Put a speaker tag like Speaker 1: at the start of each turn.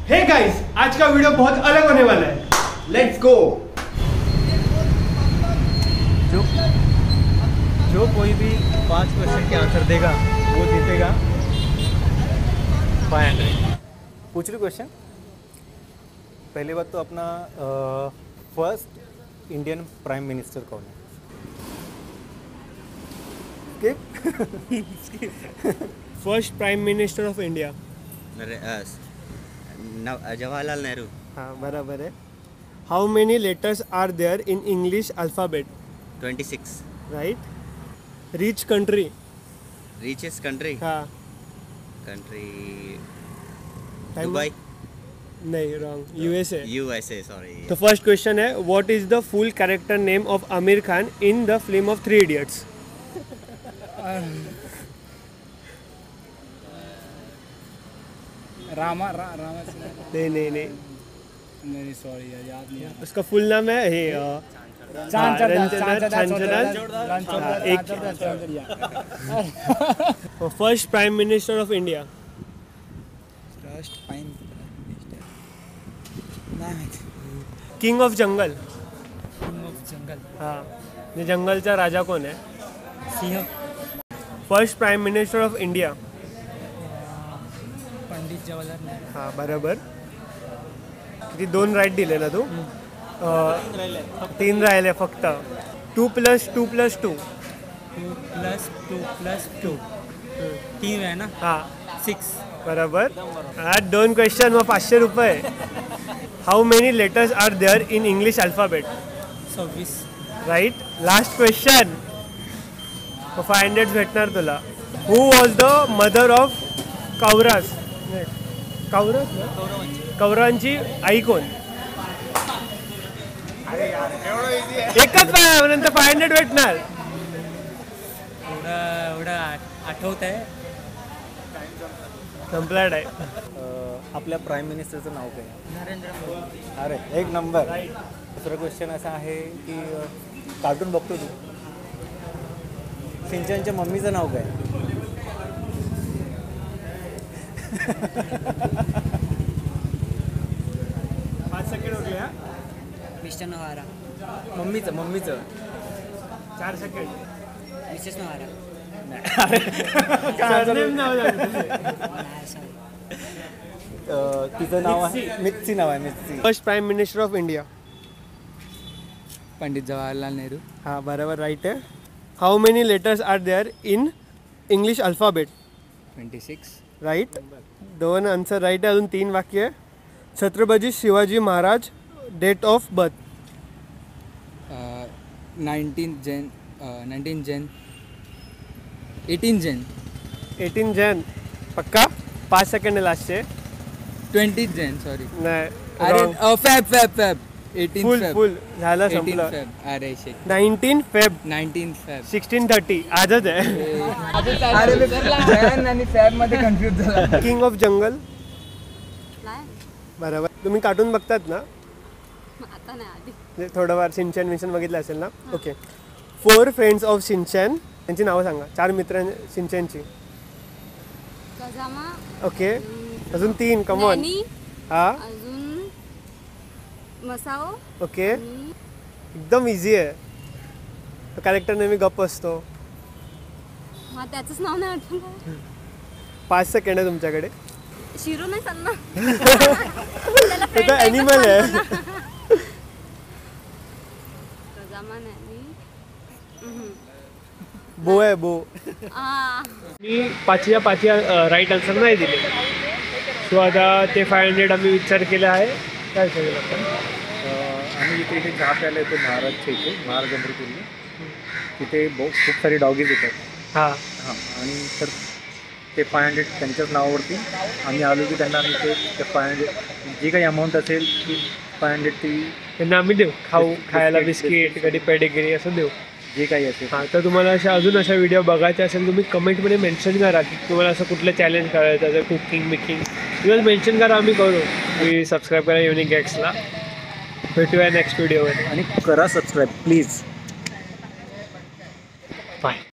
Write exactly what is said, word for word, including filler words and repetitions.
Speaker 1: Hey guys, आज का video बहुत अलग होने वाला है। Let's go.
Speaker 2: जो जो कोई भी पांच क्वेश्चन के आंसर देगा वो जीतेगा फाइव हंड्रेड। पूछ लो क्वेश्चन। पहली बात तो अपना फर्स्ट इंडियन प्राइम मिनिस्टर कौन है?
Speaker 1: First prime minister of India.
Speaker 3: Jawaharlal Nehru.
Speaker 1: हाँ, बराबर है। How many letters are there in English alphabet?
Speaker 3: Twenty six.
Speaker 1: Right. Rich country.
Speaker 3: Richest country.
Speaker 1: हाँ।
Speaker 3: Country
Speaker 1: Time-
Speaker 3: Dubai.
Speaker 1: नहीं, रॉन्ग। यूएसए।
Speaker 3: USA, sorry.
Speaker 1: तो first question है, what is the full character name of Aamir Khan in the film of three idiots?
Speaker 4: Rama रा, रामा
Speaker 1: नहीं नहीं नहीं,
Speaker 4: नहीं sorry यार, याद नहीं आ रहा।
Speaker 1: उसका फुल नाम है हे first prime minister of India.
Speaker 4: First prime minister नाही माहिती।
Speaker 1: King of jungle.
Speaker 4: King of jungle.
Speaker 1: हाँ, ये जंगलचा राजा कोण आहे?
Speaker 4: सिंह।
Speaker 1: First prime minister of India.
Speaker 4: Pandit Jawaharlal Nehru.
Speaker 1: हाँ, बरोबर। किती दोन राईट दिले ना तू? अं, तीन राहिले फक्त। Two plus two plus two.
Speaker 4: Two plus two plus two तीन आहे ना?
Speaker 1: हाँ,
Speaker 4: सिक्स।
Speaker 1: बरोबर। हा, दोन क्वेश्चन मग पाचशे रुपये। How many letters are there in English alphabet?
Speaker 4: सव्वीस।
Speaker 1: Right. Last question, five hundred भेटणार तुला. Who was the mother of Kauravas? Kauravas ना? कौरांची आई कोण? एकच पाय, नंतर फाय हंड्रेड भेटणार.
Speaker 4: एवढं एवढं आठवत आहे.
Speaker 1: संपला आहे.
Speaker 2: आपल्या प्राईम मिनिस्टरचं नाव काय?
Speaker 4: नरेंद्र मोदी.
Speaker 2: अरे एक नंबर. दुसरा क्वेश्चन असा आहे की कार्टून बघतो तू? सिंचनच्या मम्मीचं नाव काय?
Speaker 1: पाच सेकंड हो गया.
Speaker 4: मिस्टर नवारा.
Speaker 2: मम्मीचं मम्मीचं
Speaker 1: चार सेकंड.
Speaker 4: Mrs Nohara.
Speaker 1: सरनेम नाव सांग.
Speaker 2: तिचं नाव आहे मित्सी. नाव आहे Mitsy.
Speaker 1: First prime minister of India.
Speaker 4: Pandit Jawaharlal Nehru.
Speaker 1: हाँ, बराबर राइट है. How many letters are there in English alphabet?
Speaker 4: Twenty six.
Speaker 1: Right. दोन आन्सर राइट आहे. अजून तीन वाक्य आहे. Chhatrapati Shivaji Maharaj date of birth?
Speaker 4: Nineteen Jan nineteen Jan eighteen Jan
Speaker 1: eighteen Jan. पक्का? पाच सेकंड आहे लास्टचे.
Speaker 4: Twenty Jan sorry.
Speaker 1: नाही,
Speaker 4: अरे Feb Feb Feb eighteen
Speaker 1: full
Speaker 4: Feb.
Speaker 1: Full झालं,
Speaker 4: एटीन
Speaker 1: संपलं.
Speaker 4: फॅब. अरे shit.
Speaker 1: Nineteen Feb
Speaker 4: nineteen Feb.
Speaker 1: Sixteen thirty आजच आहे.
Speaker 4: अरे मी जैन आणि फॅब मध्ये कन्फ्युज झाला.
Speaker 1: King of jungle. बरोबर. तुम्ही कार्टून बघतात ना?
Speaker 5: आता नाही, आधी.
Speaker 1: म्हणजे थोडंफार सिंचन विंचन बघितलं असेल ना? ओके. फोर फ्रेंड्स ऑफ सिंचन, त्यांची नावं सांगा. चार मित्र सिंचनची.
Speaker 5: कजामा.
Speaker 1: ओके. अजून तीन. कमॉन.
Speaker 5: नॅनी.
Speaker 1: हा,
Speaker 5: अजून मसाओ.
Speaker 1: ओके.
Speaker 5: आणि
Speaker 1: एकदम इझी आहे. तो कॅरेक्टर नेहमी गप्प असतो.
Speaker 5: हा, त्याचंच नाव नाही आठवण का?
Speaker 1: पाच सेकंड आहे तुमच्याकडे.
Speaker 5: शिरो नाही सांगणार.
Speaker 1: तो तर ॲनिमल आहे.
Speaker 5: कजामा, नॅनी.
Speaker 1: बो आहे, बो.
Speaker 5: आ
Speaker 1: मी पाचच्या पाचच्या राईट आन्सर नाही दिले. सो आता ते फाय हंड्रेड आम्ही विचार केला आहे. काय सांगेल आपण?
Speaker 2: आम्ही इथे इथे चहा प्यायला येतो महाराजच्या इथे, महाराज अमृतपूरला. तिथे बहुत खूप सारे डॉगीज येतात.
Speaker 1: हां
Speaker 2: हां, आणि तर ते फाय हंड्रेड त्यांच्याच नावावरती आम्ही आलो की त्यांना आम्ही ते ते फाय हंड्रेड जी काही अमाऊंट असेल ती फाय हंड्रेड ती
Speaker 1: त्यांना आम्ही देऊ. खाऊ खायला
Speaker 2: बिस्किट,
Speaker 1: बिस्किट, कधी पेडेगिरी असं देऊ.
Speaker 2: जे काही असेल.
Speaker 1: हां, तर तुम्हाला अशा अजून अशा व्हिडिओ बघायचे असेल तुम्ही कमेंटमध्ये मेन्शन करा की तुम्हाला असं कुठलं चॅलेंज करायचं आहे, कुकिंग बिकिंग इव्हन मेन्शन करा, आम्ही करू. तुम्ही सबस्क्राईब करा युनिक गॅक्सला. भेटूया नेक्स्ट व्हिडिओवर.
Speaker 2: आणि करा सबस्क्राईब प्लीज.
Speaker 1: बाय.